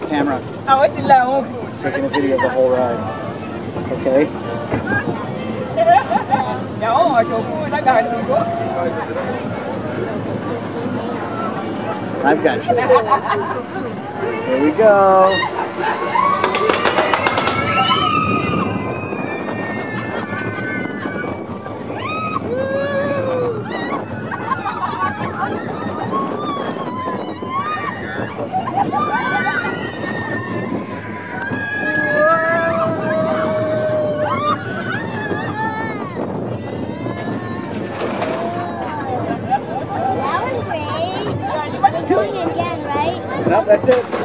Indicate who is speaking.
Speaker 1: the camera.
Speaker 2: Ở trên lầu.
Speaker 1: Taking a video of the whole ride. Okay?
Speaker 2: Cháu hỏi chú đã gần rồi chú.
Speaker 1: I've got you. Here we go. That was great. We're going again, right? Nope, that's it.